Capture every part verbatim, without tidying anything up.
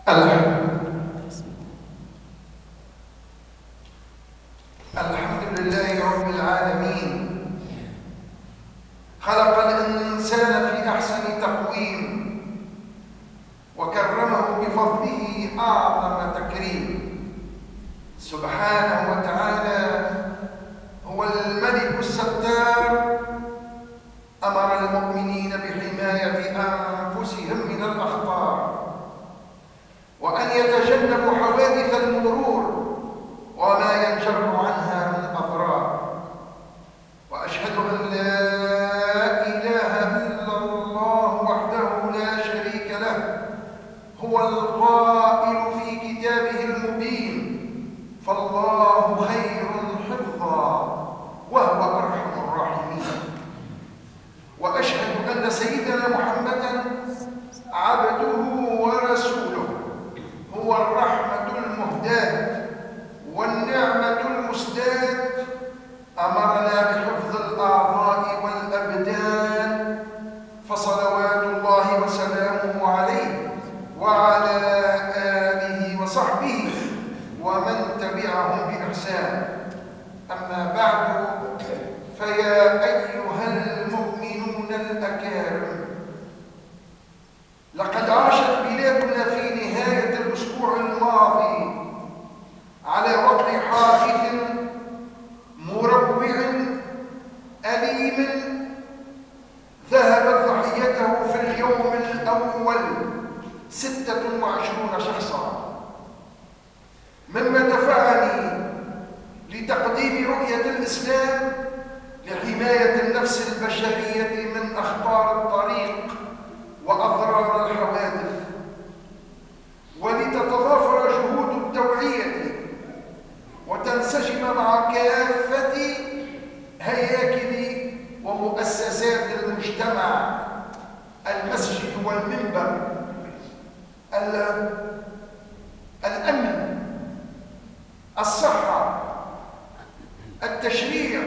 الحمد لله رب العالمين، خلق الإنسان في أحسن تقويم وكرمه بفضله أعظم تكريم. سبحانه وتعالى هو الملك الستار، أمر المؤمنين بحماية أنفسهم من الأخطار وأن يتجنبوا حوادث المرور وما ينجر عنها من أضرار. وأشهد أن لا إله إلا الله وحده لا شريك له، هو القائل في كتابه المبين: فالله خير حفظا وهو أرحم الراحمين. وأشهد أن سيدنا محمدًا عبده ورسوله، هو الرحمة المهداة والنعمة المسداة، أمرنا بحفظ الأعضاء والأبدان، فصلوات الله وسلامه عليه وعلى آله وصحبه ومن تبعهم بإحسان. أما بعد، فيا أيها المؤمنون الأكارم، لقد عاشت بلادنا في نهاية الأسبوع الماضي على وضع حادث مروع أليم ذهبت ضحيته في اليوم الأول ستة وعشرون شخصا، مما دفعني لتقديم رؤية الإسلام لحماية النفس البشرية من أخطار الطريق وأضرار الحوادث، ولتتضافر جهود التوعية وتنسجم مع كافة هياكل ومؤسسات المجتمع: المسجد والمنبر، الأمن، الصحة، التشريع،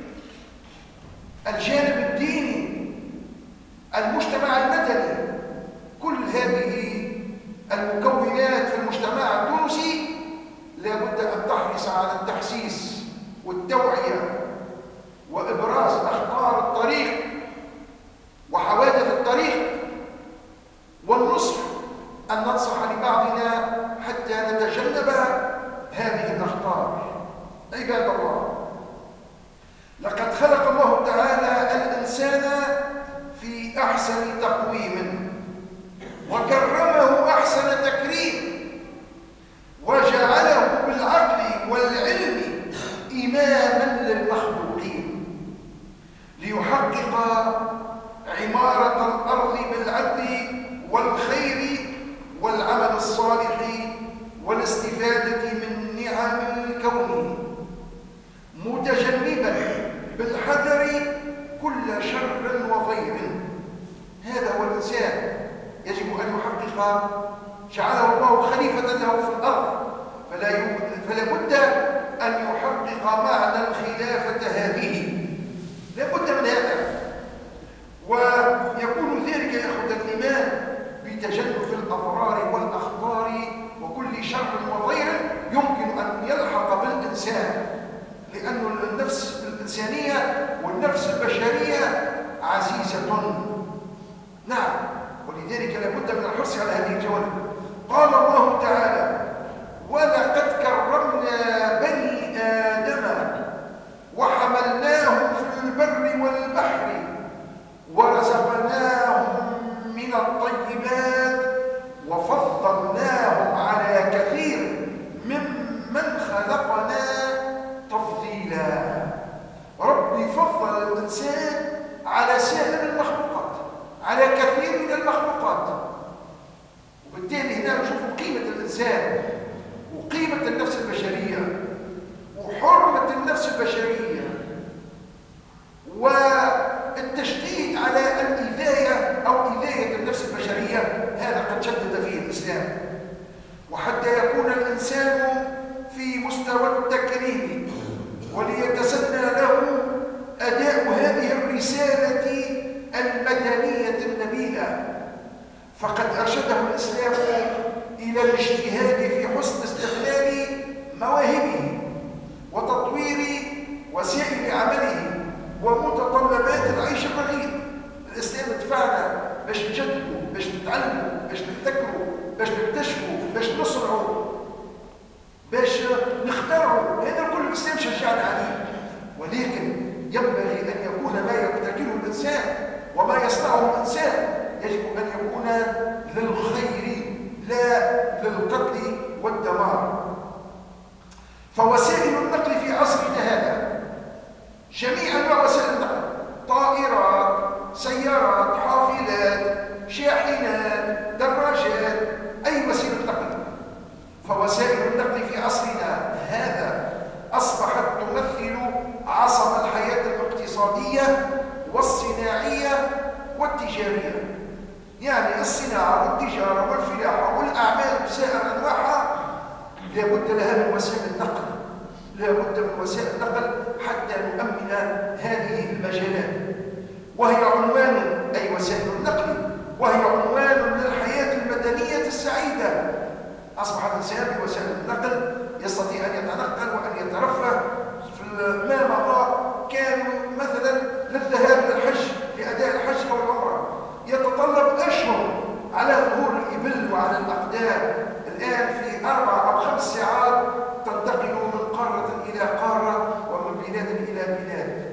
الجانب الديني، المجتمع المدني. كل هذه المكونات في المجتمع التونسي لا بد أن تحرص على التحسيس والتوعية وإبراز أخطار الطريق وحوادث الطريق، والنصح أن ننصح لبعضنا حتى نتجنب هذه الأخطار. عباد الله، لقد خلق الله تعالى الإنسان في أحسن تقويم وكرمه أحسن تكريم، وجعله بالعقل والعلم إماما للمخلوقين ليحقق عمارة الأرض بالعدل والخير والعمل الصالح والاستفادة من نعم الكون، متجنبا بالحذر كل شر وضير. هذا هو الإنسان، يجب أن يحقق، جعله الله خليفة له في الأرض، فلا فلا بد أن يحقق معنى الخلافة هذه، لا بد من هذا. ويكون ذلك يا إخوة الإيمان بتجنب الأضرار والأخطار وكل شر وضير يمكن أن يلحق بالإنسان، لأن النفس الإنسانية والنفس البشرية عزيزة. نعم، ولذلك لابد من الحرص على هذه الجوانب. قال الله تعالى: ولقد كرمنا بني آدم وحملناهم في البر والبحر ورزقناهم من الطيبات وفضلناهم على كثير ممن خلقنا تفضيلا. ربي فضل الإنسان على سائر المخلوقات، على كثير من المخلوقات، وبالتالي هنا نشوف قيمة الإنسان وقيمة النفس البشرية وحرمة النفس البشرية والتشديد على الإيذاية أو إيذاية النفس البشرية. هذا قد شدد فيه الإسلام. وحتى يكون الإنسان في مستوى التكريم وليتسنى له أداء هذه الرسالة المدنية النبيلة، فقد أرشده الإسلام إلى إلى الاجتهاد في حسن استغلال مواهبه وتطوير وسائل عمله ومتطلبات العيش الرغيد. الإسلام دفعنا باش نجددوا، باش نتعلموا، باش نبتكروا، باش نكتشفوا، باش نصنعوا، باش نختاروا. هذا كل الإسلام شجعنا عليه. ولكن ينبغي أن يكون ما يبتكره الإنسان وما يصنعه الإنسان يجب أن يكون للخير لا للقتل والدمار. فوسائل النقل في عصرنا هذا جميع أنواع وسائل النقل، طائرات، سيارات، حافلات، شاحنات، دراجات، أي وسيلة نقل. فوسائل النقل في عصرنا هذا أصبحت تمثل عصب الحياة الاقتصادية والصناعية والتجارية. يعني الصناعة والتجارة والفلاحة والأعمال بسائر أنواعها لابد لها من وسائل النقل، لابد من وسائل النقل حتى نؤمن هذه المجالات، وهي عنوان أي وسائل النقل، وهي عنوان للحياة المدنية السعيدة. أصبح الإنسان بوسائل النقل يستطيع أن يتنقل وأن يترفه. ما مضى كانوا مثلا للذهاب للحج لأداء الحج أو العمرة يتطلب أشهر على ظهور الإبل وعلى الأقدام. الآن في أربع أو خمس ساعات تنتقل من قارة إلى قارة ومن بلاد إلى بلاد.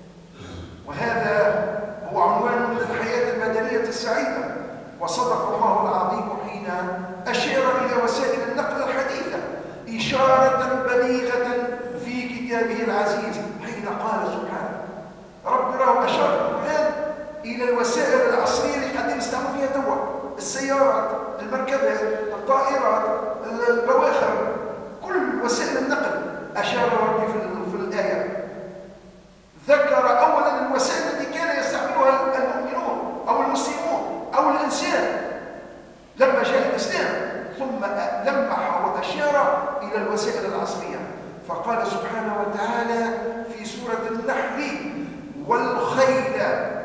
وهذا هو عنوان للحياة المدنية السعيدة. وصدق الله العظيم حين أشار إلى وسائل النقل الحديثة إشارة بليغة في كتابه العزيز حين قال سبحانه رب راه أشار في القرآن إلى الوسائل العصرية اللي قاعدين نستعملوا فيها توا، السيارات، المركبات، الطائرات، البواخر، كل وسائل النقل أشار ربي في, في الآية. ذكر أولا الوسائل التي كان يستعملها المؤمنون أو المسلمون أو الإنسان لما جاء الإسلام، ثم لمح وأشار إلى الوسائل العصرية. فقال سبحانه وتعالى في سورة النحل والخيل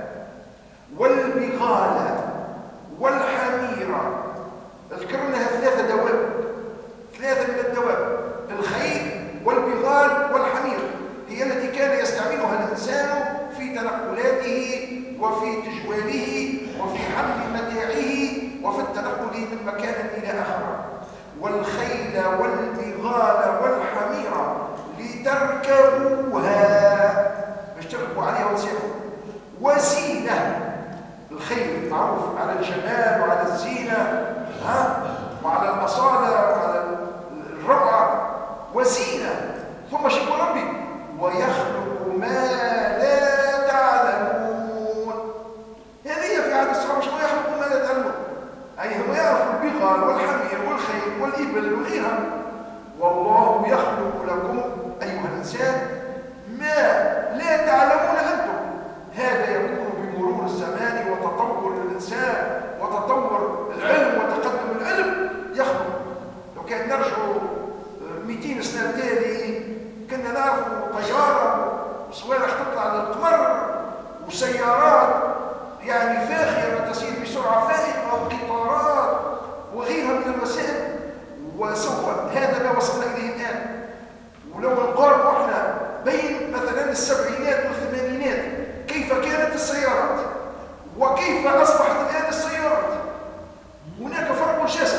والبغال والحمير. ذكرناها ثلاثة دواب، ثلاثة من الدواب، الخيل والبغال والحمير، هي التي كان يستعملها الإنسان في تنقلاته وفي تجواله وفي حمل متاعه وفي التنقل من مكان إلى آخر. والخيل والبغال والحمير لتركبوها، باش تركبوا عليها وتسيروا، وزينة. الخيل معروف على الجمال وعلى الزينة، ها، وعلى الأصالة وعلى الروعة، وزينة. ثم شكوا ربي ويخلق ما لا تعلمون. هذه في عهد الصحابة شو يخلق ما لا تعلمون، أي هم يعرفوا البغال والحمير والخيل والإبل وغيرها. والله يخلق لكم أيها الإنسان ما لا تعلمون أنتم. هذا يكون بمرور الزمان وتطور الإنسان وتطور العلم وتقدم العلم يخلق. لو كان نرجع مئتين سنة تالي كنا نعرف طيارة وصواريخ تطلع على القمر وسيارات يعني فاخرة تسير بسرعة فائقة وقطارات وغيرها من الوسائل. وسوف هذا ما وصلنا إليه الآن. ولو نقارن احنا بين مثلا السبعينات والثمانينات كيف كانت السيارات وكيف أصبحت الآن السيارات، هناك فرق شاسع.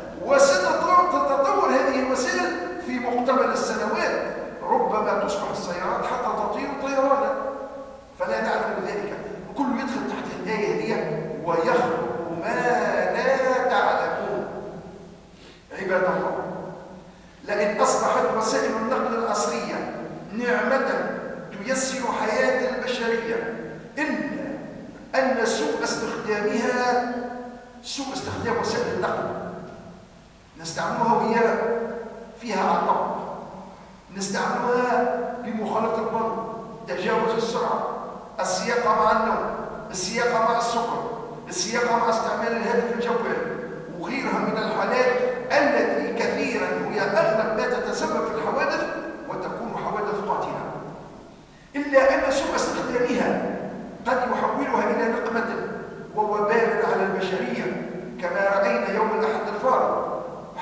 وستتطور هذه الوسائل في مقتبل السنوات، ربما تصبح السيارات حتى تطير طيرانا فلا نعلم ذلك. كل يدخل تحت الآية دي ويخلق ما لا تعلمون. عباد الله، لئن أصبحت وسائل النقل العصرية نعمة تيسر حياة البشرية إلا أن سوء استخدامها سوء استخدام وسائل النقل نستعملها وهي فيها عطب، نستعملها بمخالفة القانون، تجاوز السرعة، السياقة مع النوم، السياقة مع السكر، السياقة مع استعمال الهاتف الجوال وغيرها من الحالات التي كثيرا هي أغلب ما تتسبب في الحوادث وتكون حوادث قاتلة. إلا أن سوء استخدامها قد يحولها إلى نقمة ووبال على البشرية كما رأينا يوم الأحد الفارق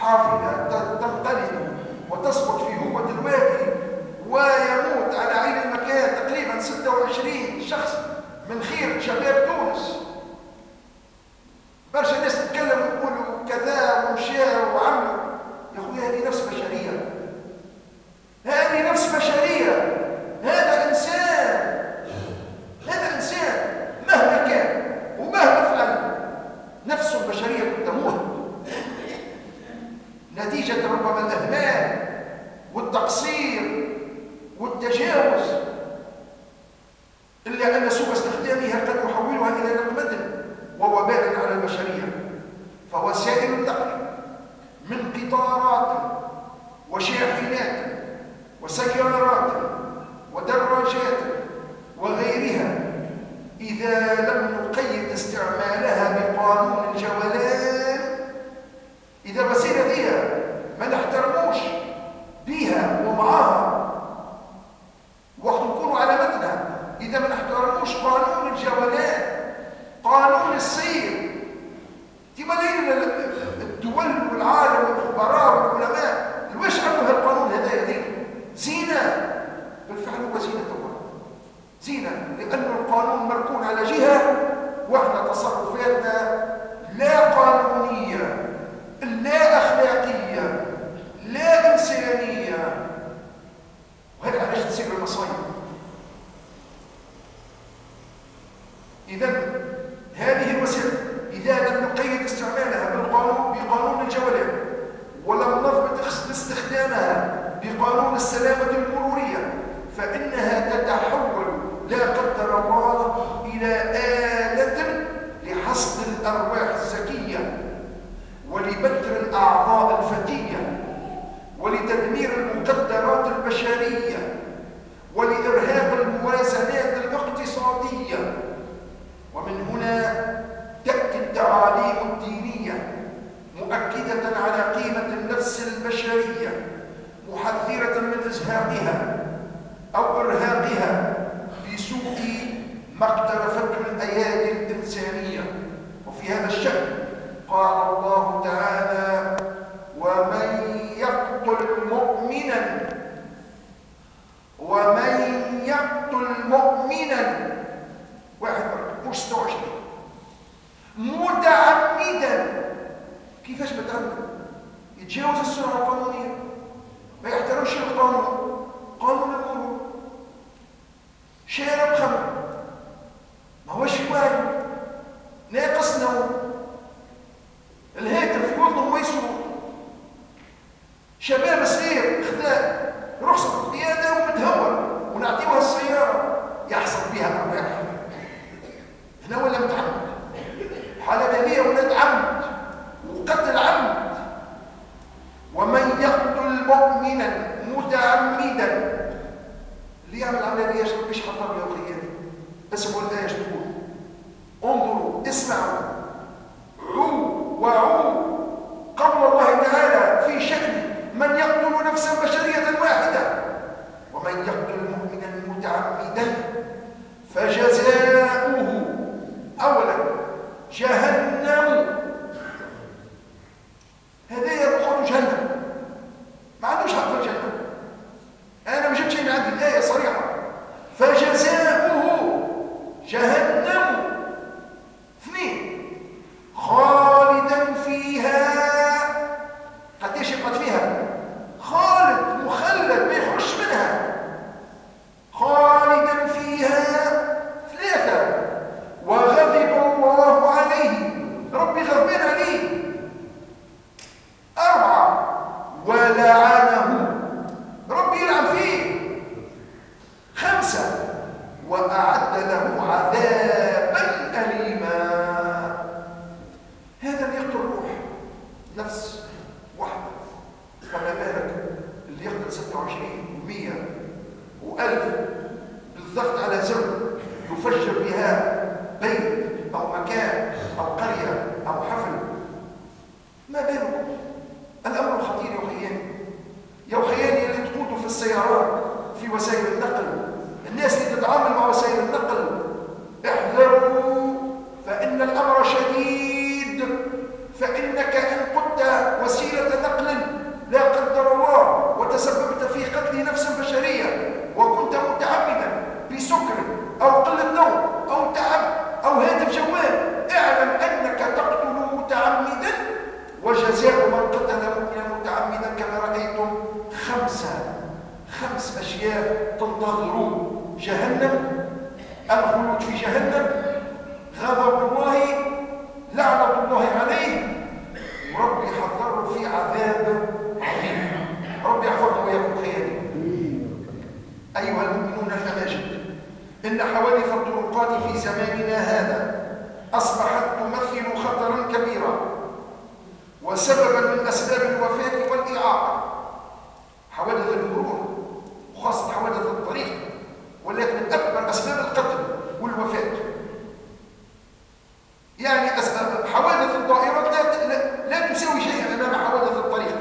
نتيجة ربما الإهمال والتقصير والتجاوز، إلا أن سوء استخدامها قد يحولها إلى نقمة ووباء على البشرية. فوسائل النقل من قطارات وشاحنات وسيارات ودراجات وغيرها، إذا لم نقيد استعمالها بقانون الجولان، إذا الوسيلة دي ما نحترموش بيها ومعاها وقت نكونوا على متنها، إذا ما نحترموش قانون الجولان، قانون السير، تمالين الدول والعالم والخبراء والعلماء الواش عملوا هالقانون هذا دي زينة، بالفعل هو زينة طبعا زينة، لأن القانون مركون على جهة واحنا تصرفاتنا لا قانونية لا أخلاقية لا إنسانية، وهذا علاش تصير المصايب. إذن هذه الوسيلة إذا لم نقيد استعمالها بالقانون بقانون الجولان ولم نضبط استخدامها بقانون السلامة المرورية، فإنها تتحول لا قدر الله إلى آلة لحصد الأرواح الزكية ولبتر الأعضاء الفتية ولتدمير المقدرات البشرية ولإرهاق الموازنات الاقتصادية. ومن هنا تأتي التعاليم الدينية مؤكدة على قيمة النفس البشرية، محذرة من إزهاقها أو إرهاقها بسوء ما اقترفته الأيادي الإنسانية. وفي هذا الشأن قال الله تعالى: ومن يقتل مؤمنا ومن يقتل مؤمنا واحد مش ستة وعشرين متعمدا. كيفاش متعمد؟ يتجاوز السرعة القانونية، ما يحترمش القانون، قانون المرور، شارب خمر، ما هوش واعي، ناقص نوم، الهاتف في وضعه وما يسوق، شباب صغير خذا رخصة القيادة ومتهور ونعطيوها السيارة يحصل بها أرواح. هنا ولا متعمد؟ حالة هذه ولاد عمد وقتل عمد. ومن يقتل مؤمنا متعمدا، اللي يعمل عملية يشرب مش حطب يا أخي، اسمعوا الآية تقول، انظروا اسمعوا عوا وعوا قول الله تعالى في شأن من يقتل نفسا بشرية واحدة: ومن يقتل مؤمنا متعمدا فجزاؤه أولا جهنم. هذا يروح جهنم، ما عندوش حق في الجنة. أنا ما جبت شيء من عندي، الآية صريحة، فجزاؤه جهنم. اثنين خالدا فيها. قديش يقعد فيها؟ خالد مخلد ما يخرجش منها، خالدا فيها. ثلاثة وغضب الله عليه، ربي غضبان عليه. أربعة ولعنه، ربي يلعن فيه. خمسة وأعد له عذابا أليما. هذا اللي يقتل الروح، نفس واحدة، فما بالك اللي يقتل ستة وعشرين ومية وألف بالضغط على زر يفجر بها بيت أو مكان أو قرية أو حفل. ما بالك؟ الأمر خطير يا أخياني، يا أخياني اللي تقودوا في السيارات في وسائل النقل، الناس اللي تتعامل مع وسائل النقل، احذروا فإن الأمر شديد. فإنك إن قدت وسيلة نقل لا قدر الله وتسببت في قتل نفس بشرية وكنت متعمدا بسكر أو قلة نوم أو تعب أو هاتف جوال، اعلم أنك تقتل متعمدا، وجزاء من قتل مؤمنا متعمدا كما رأيتم خمسة خمس أشياء تنتظر: جهنم، الخلود في جهنم، غضب الله، لعنة الله عليه، وربي حذره في عذاب أيها المؤمنون الأماجد، إن حوادث الطرقات في زماننا هذا أصبحت تمثل خطرا كبيرا وسببا من أسباب الوفاة والإعاقة. حوادث المرور وخاصة حوادث الطريق ولكن من أكبر أسباب القتل والوفاة. يعني حوادث الطائرات لا, لا تساوي شيئا أمام حوادث الطريق.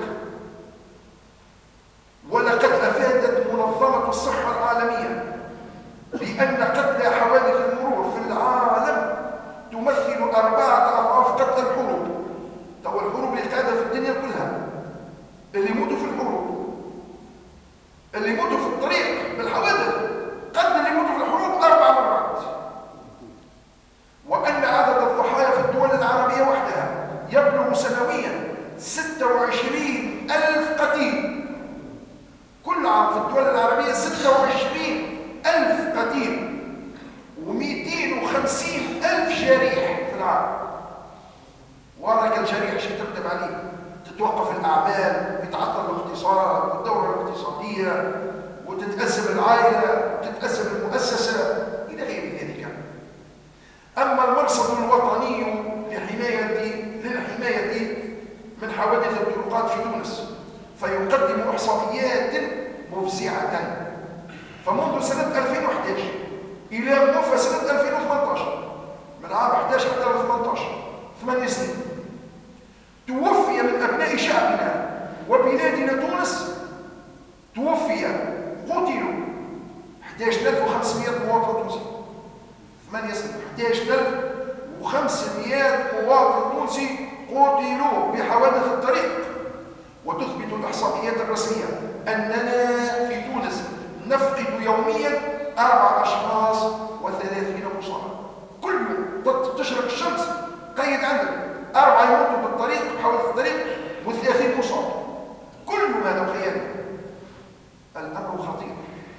ولقد أفادت منظمة الصحة العالمية بأن قتل حوادث المرور في العالم تمثل أربعة أضعاف قتل الحروب. تو الحروب اللي قاعدة في الدنيا كلها، اللي يموتوا في الحروب، اللي يموتوا في الطريق بالحوادث قد اللي يموتوا في الحروب أربع مرات. وأن عدد الضحايا في الدول العربية وحدها يبلغ سنويا ستة وعشرين ألف قتيل. كل عام في الدول العربية ستة وعشرين ألف قتيل ومئتين وخمسين ألف جريح في العام. وراك الجريح شيء تكتب عليه، تتوقف الأعمال، يتعطل الاقتصاد والدورة الاقتصادية، وتتأزم العائلة وتتأزم المؤسسة إلى غير ذلك. أما المرصد الوطني لحماية للحماية من حوادث الطرقات في تونس فيقدم إحصائيات مفزعة. فمنذ سنة ألفين وإحدى عشر إلى منتصف سنة ألفين وثمانية عشر، من عام إحدى عشر حتى ثمانية عشر، ثمان سنين، توفي من أبناء شعبنا وبلادنا تونس، توفي قتلوا أحد عشر ألف وخمسمائة مواطن تونسي. ثمانية سنين، أحد عشر ألف وخمسمائة مواطن تونسي قتلوا بحوادث الطريق. وتثبت الإحصائيات الرسمية أننا في تونس نفقد يوميا أربع أشخاص وثلاثين مصابا. كل يوم تشرق الشمس قيد عندك أربعة يموتوا بالطريق بحوادث الطريق وثلاثين مصاب. كل هذا خيال. الأمر خطير.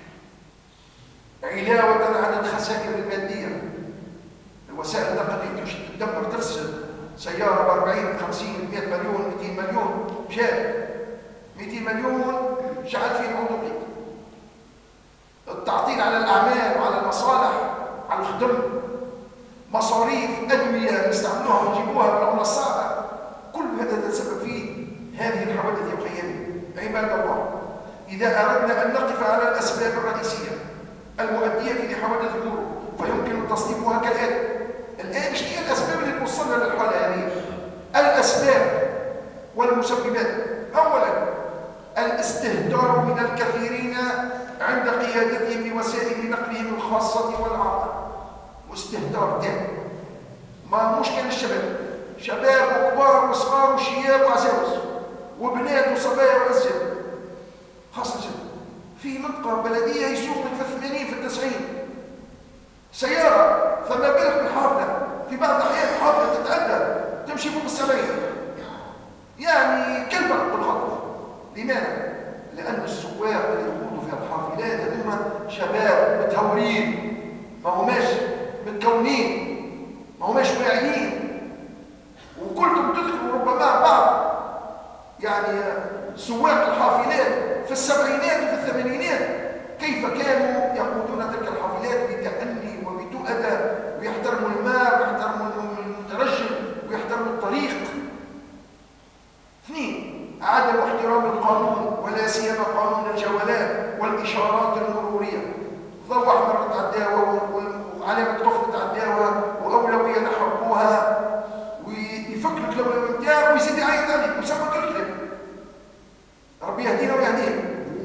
علاوة عن الخسائر المادية، الوسائل النقل تدمر تفسد. سيارة ب أربعين خمسين مئة مليون مئتين مليون شاب مئتين مليون شعل فيه العضوية. التعطيل على الأعمال وعلى المصالح على الخدم، مصاريف أدوية نستعملوها ونجيبوها من العملة الصعبة، كل هذا تسبب فيه هذه الحوادث اليومية. عباد الله، إذا أردنا أن نقف على الأسباب الرئيسية المؤدية لحوادث المرور فيمكن تصنيفها كالآتي. الآن ايش هي الأسباب اللي توصلنا للحالة هذه؟ الأسباب والمسببات. أولا، الاستهتار من الكثيرين عند قيادتهم بوسائل نقلهم الخاصة والعامة. واستهتار تام. ما مشكل الشباب، شباب وكبار وصغار وشياب وعزاوز وبنات وصبايا وعزاب، خاصة في منطقة بلدية يسوق من في الثمانين في التسعين سيارة، فما بالك بالحافلة. في بعض الأحيان الحافلة تتعدى تمشي فوق السبعين، يعني كلبك بالخطر. لماذا؟ لأن السواق اللي يقودوا في الحافلات هذوما شباب متهورين، ما هماش متكونين، ما هماش واعيين. وكلكم تذكروا ربما بعض يعني سواق الحافلات في السبعينات وفي الثمانينات كيف كانوا يقودون تلك الحافلات بتأني وبتؤدى، ويحترموا الماء ويحترموا المترجم ويحترموا الطريق. اثنين، عدم احترام القانون ولا سيما قانون الجولات والإشارات المرورية. ضوء أحمر تعداوها وعلامة كفر تعداوها وأولوية نحرقوها، ويفكرك الأولوية نتاعو ويزيد يعيط عليك ويسمك الكلام. ربي يهدينا ويهدينا.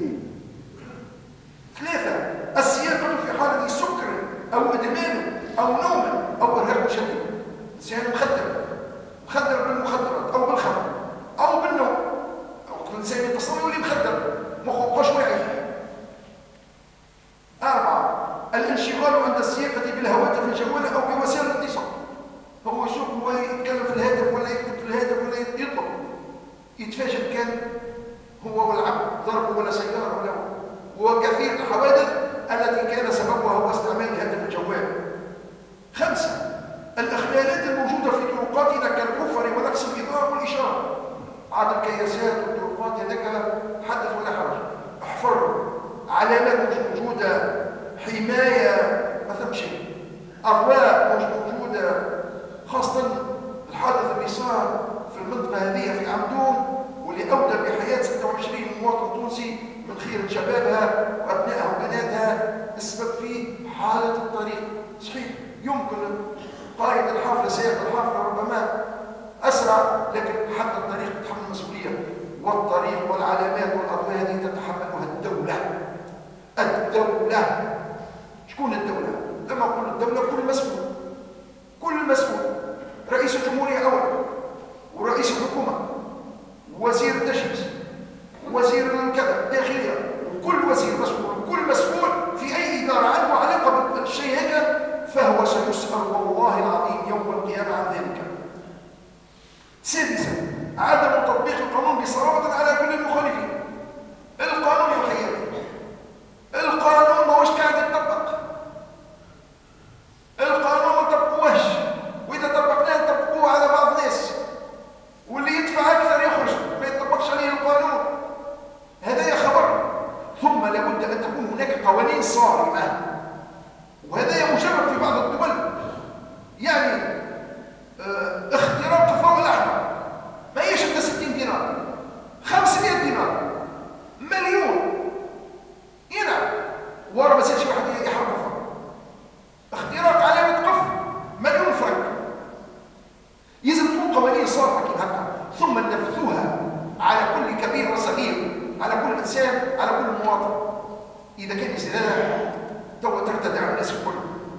ثلاثة، السياقة في حالة سكر أو إدمان أو نوم أو إرهاق شديد. الإنسان مخدر مخدر بالمخدرات أو بالخمر أو بالنوم، أو الإنسان يتصل يولي مخدر مخه مش واعي. أربعة، الانشغال عند السياقة بالهواتف الجوالة أو بوسائل الاتصال. هو يسوق هو يتكلم في الهاتف ولا يكتب في الهاتف ولا يطلب، يتفاجئ كان هو والعبد ضربه ولا سيارة ولا هو. وكثير الحوادث التي كان سببها هو استعمال الهاتف الجوال. خمسة، الإخلالات الموجودة في طرقاتنا كالحفر ونقص الإضاءة والإشارة. عاد الكياسات والطرقات هذاك حدث ولا حرج، احفر علامات مش موجودة، حماية ما ثم شيء، أضواء مش موجودة، خاصة الحادث اللي صار في المنطقة هذه في عمدون واللي أودى بحياة ستة وعشرين مواطن تونسي من خير شبابها وأبنائها وبناتها السبب في حالة الطريق. صحيح يمكن قائد الحافلة سياق الحافلة ربما أسرع، لكن حتى الطريق تتحمل المسؤولية، والطريق والعلامات والأضواء هذه تتحملها الدولة. الدولة شكون الدولة؟ لما أقول الدولة كل مسؤول، كل مسؤول، رئيس الجمهورية أول، ورئيس الحكومة، وزير التجهيز، وزير كذا داخلية، وكل وزير مسؤول، وكل مسؤول في أي إدارة عنده علاقة بالشيء هيك فهو سيسأل والله العظيم يوم القيامة عن ذلك. سادسا عدم تطبيق القانون بصراحة على كل المخالفين. القانون يا خيالي، القانون ما هوش قاعد يطبق، القانون ما طبقوهش، وإذا طبقناه نطبقوه على بعض الناس، واللي يدفع أكثر يخرج ما يطبقش عليه القانون. هذا يا خبر. ثم لابد أن تكون هناك قوانين صارمة، وهذا مجرد في بعض الدول، يعني اه اختراق الضوء الأحمر ما هيش حتى ستين دينار، خمسمائة دينار، مليون، ينعم ورا ما سالش واحد يحرق الفرق. اختراق علامة قف مليون فرق. يجب تكون قوانين صارمة كيف هكا، ثم ننفذوها على كل كبير وصغير، على كل إنسان، على كل مواطن. إذا كان يصير هذا توا ترتدع على الناس الكل.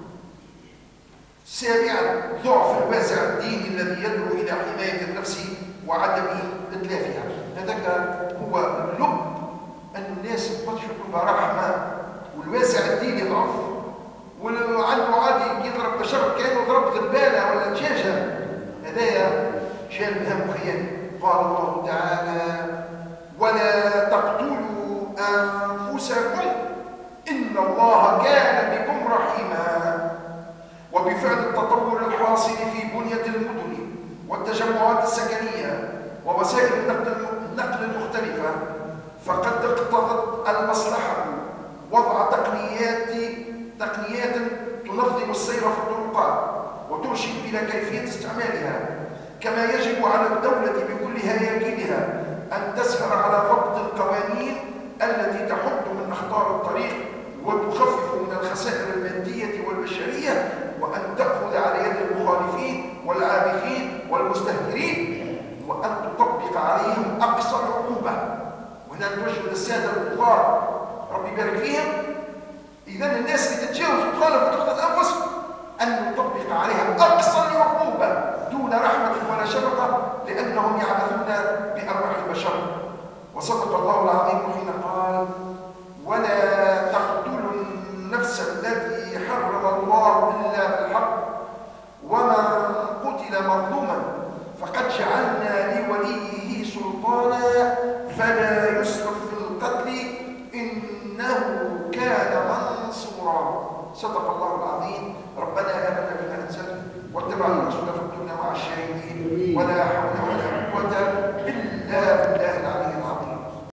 سابعا ضعف الوازع الديني الذي يدعو إلى حماية النفس وعدم إتلافها. هذاك هو اللب، أن الناس تبطش في قلوبها رحمة، والوازع الديني ضعف، ولو عنده عادي يضرب بشر كأنه ضرب ذبالة ولا دجاجة. هذايا شان مهم خياني. قال الله تعالى: ولا تقتلوا أنفسكم إن الله كان بكم رحيما. وبفعل التطور الحاصل في بنية المدن والتجمعات السكنية ووسائل النقل المختلفة، فقد اقتضت المصلحة وضع تقنيات تقنيات تنظم السير في الطرقات وترشد إلى كيفية استعمالها. كما يجب على الدولة بكل هياكلها أن تسهر على ضبط القوانين التي تحد من أخطار الطريق وتخفف من الخسائر المادية والبشرية، وأن تأخذ على يد المخالفين والعابثين والمستهترين، وأن تطبق عليهم أقصى العقوبة. وهنا نتوجه للسادة الكبار ربي يبارك فيهم، إذا الناس اللي تتجاوز وتخالف وتقتل الأنفس أن نطبق عليها أقصى العقوبة دون رحمة ولا شفقة، لأنهم يعبثون بأرواح البشر. وصدق الله العظيم حين قال: ولا تقتلوا النفس التي حرم الله إلا بالحق ومن قتل مظلوما فقد جعلنا لوليه سلطانا فلا يسرف في القتل إنه كان منصورا. صدق الله العظيم. ربنا آمنا بما أنزلت واتبعنا الرسول في الدنيا مع الشاهدين ولا